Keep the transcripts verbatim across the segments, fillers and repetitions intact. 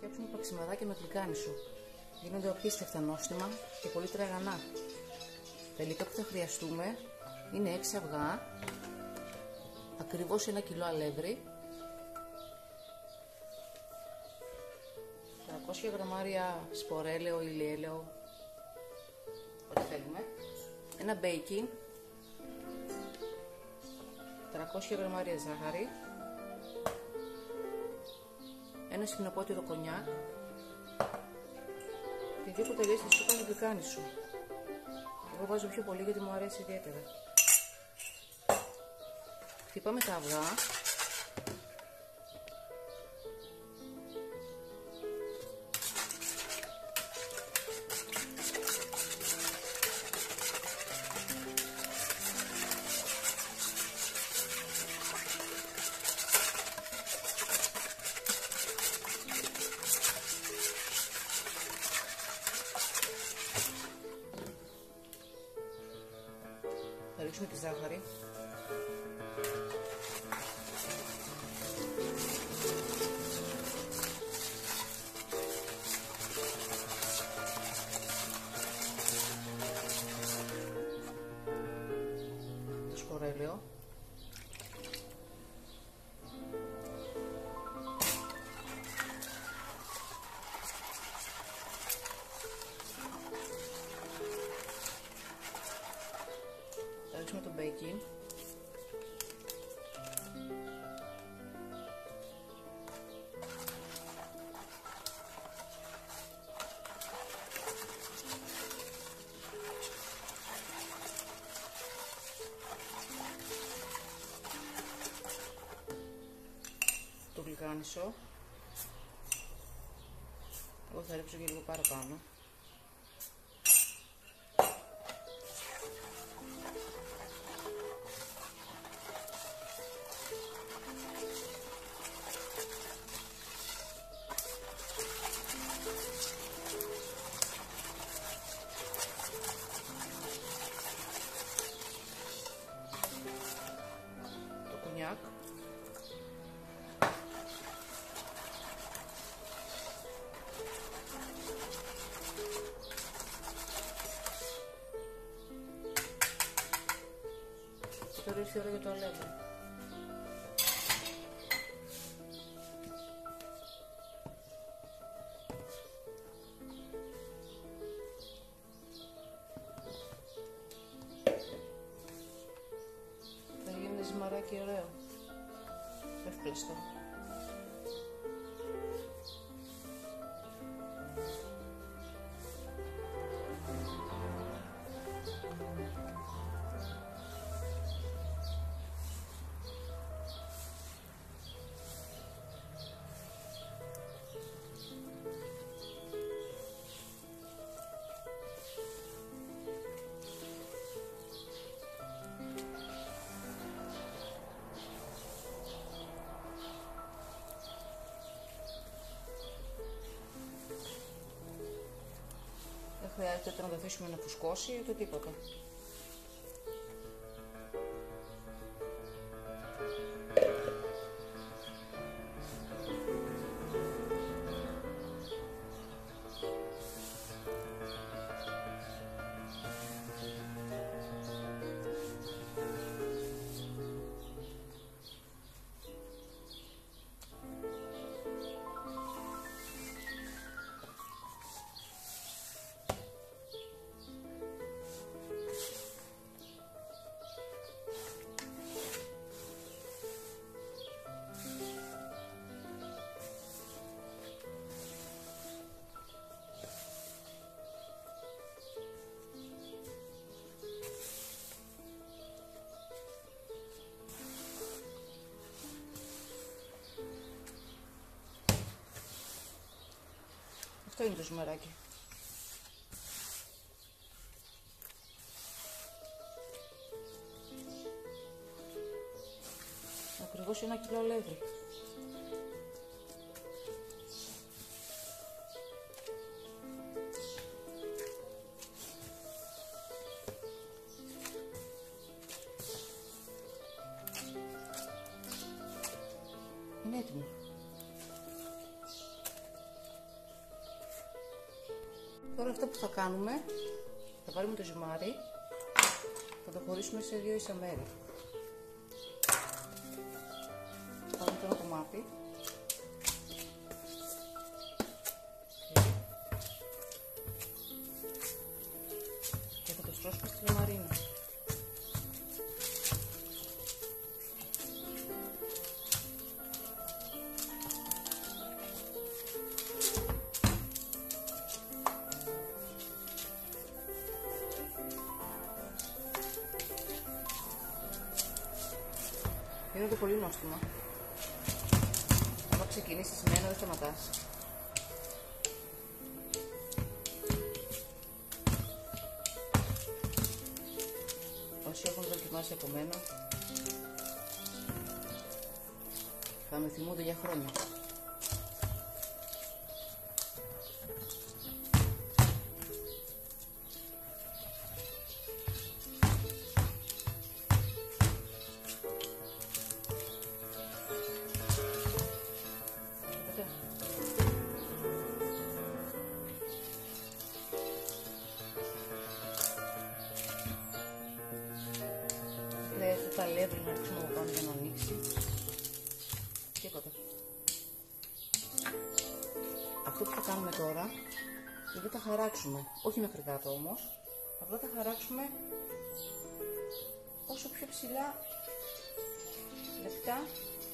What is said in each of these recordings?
φτιάξουμε παξιμαδάκια με γλυκάνισο. Γίνονται απίστευτα νόστιμα και πολύ τραγανά. Τα υλικά που θα χρειαστούμε είναι έξι αυγά, ακριβώς ένα κιλό αλεύρι, τριακόσια γραμμάρια σπορέλαιο ή ηλιέλαιο, ό,τι θέλουμε, ένα μπέικινγκ, τριακόσια γραμμάρια ζάχαρη, ένα σφινοπότηρο κονιάκ και δύο κουταλιές της σούπας γλυκάνισου. Εγώ βάζω πιο πολύ γιατί μου αρέσει ιδιαίτερα. Χτυπάμε τα αυγά. Θα ρίξουμε τη ζάχαρη. Το σπορέλαιο. Θα ρίξουμε το μπέικινγκ. Το γλυκάνισο. Εγώ θα ρίξω και λίγο παραπάνω. Το κονιάκ. Και τώρα ήρθε η ώρα για το αλεύρι. Θα γίνει ένα ζυμαράκι ωραίο, εύπλαστο. Δεν χρειάζεται να το αφήσουμε να φουσκώσει ούτε τίποτα. Αυτό είναι το ζυμαράκι. Ακριβώς ένα κιλό αλεύρι. Είναι έτοιμο. Τώρα αυτό που θα κάνουμε, θα πάρουμε το ζυμάρι, θα το χωρίσουμε σε δύο ίσα μέρη. Θα πάρουμε το ένα κομμάτι και θα το στρώσουμε στη λαμαρίνα. Γίνονται πολύ νόστιμα. Αν ξεκινήσεις με ένα, δεν σταματάς. Όσοι έχουν δοκιμάσει από μένα θα με θυμούνται για χρόνια. Τα αλεύρι να ρίξουμε από πάνω για να ανοίξει. Τίποτα. Αυτό που θα κάνουμε τώρα, δεν θα χαράξουμε, όχι μέχρι κάτω όμως, απλά θα χαράξουμε όσο πιο ψηλά λεπτά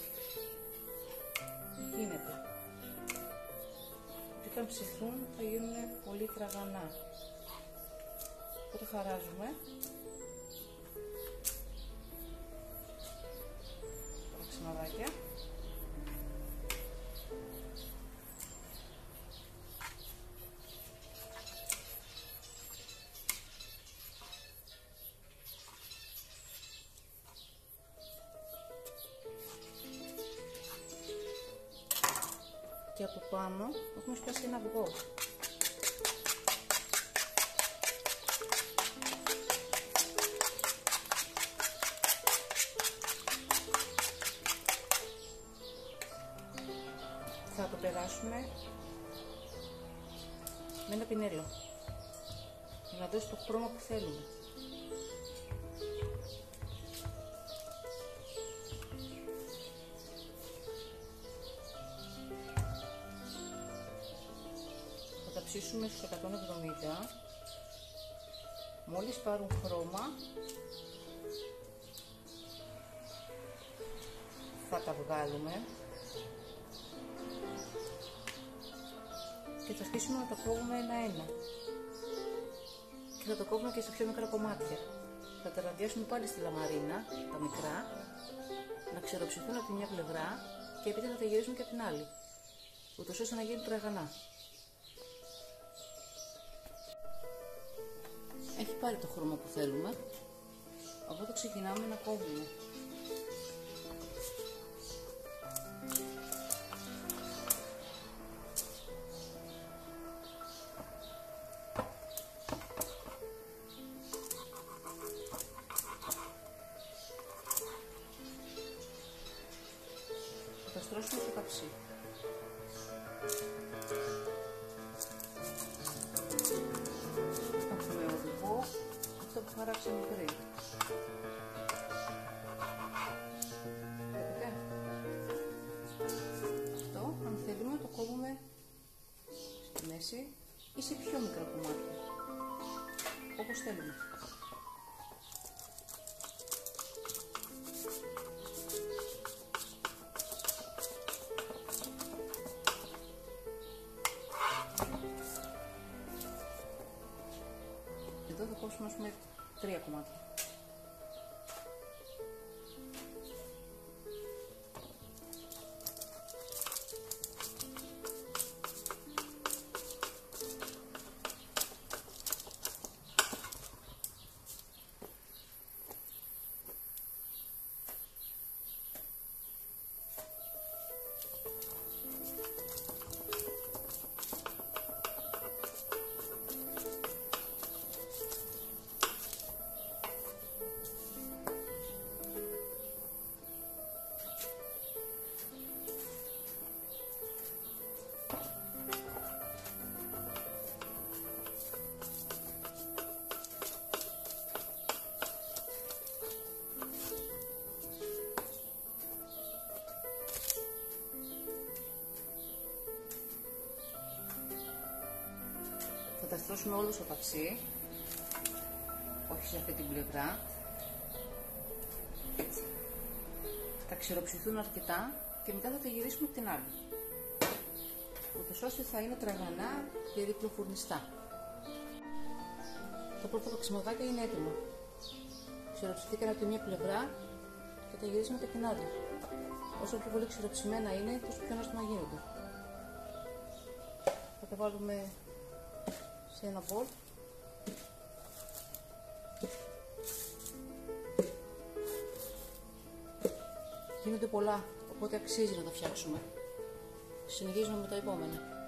γίνεται. Και όταν ψηθούν θα γίνουν πολύ τραγανά. Οπότε χαράζουμε. Ξημαδάκια. Και από πάνω έχουμε σπάσει ένα αυγό. Θα το περάσουμε με ένα πινέλο για να δώσει το χρώμα που θέλουμε. Θα τα ψήσουμε στους εκατόν εβδομήντα. Μόλις πάρουν χρώμα θα τα βγάλουμε και θα αρχίσουμε να τα κόβουμε ένα-ένα. Και θα το κόβουμε και σε πιο μικρά κομμάτια. Θα τα ραδιάσουμε πάλι στη λαμαρίνα, τα μικρά, να ξεροψηθούν από τη μια πλευρά και έπειτα θα τα γυρίσουμε και από την άλλη, ούτως ώστε να γίνουν τραγανά. Έχει πάρει το χρώμα που θέλουμε, οπότε ξεκινάμε να κόβουμε. Θα στρώσουμε στο καψί. Έχουμε οδηγό, αυτό που χαράξαμε πριν. Βλέπετε. Αυτό, αν θέλουμε, το κόβουμε στη μέση ή σε πιο μικρά κομμάτια, όπως θέλουμε. Εδώ θα κόψουμε, ας πούμε, τρία κομμάτια. στρώσουμε όλο στο ταψί, όχι σε αυτή την πλευρά. Έτσι. Θα ξηροψηθούν αρκετά και μετά θα τα γυρίσουμε την άλλη. Ούτως ώστε θα είναι τραγανά και διπλοφουρνιστά. Τα πρώτα παξιμαδάκια είναι έτοιμα. Ξηροψηθήκαν από τη μία πλευρά και τα γυρίσουμε και την άλλη. Όσο πιο πολύ ξηροψημένα είναι, τόσο πιο νόστιμα γίνονται. Θα τα βάλουμε σε ένα μπολ. Γίνονται πολλά, οπότε αξίζει να τα φτιάξουμε. Συνεχίζουμε με τα επόμενα.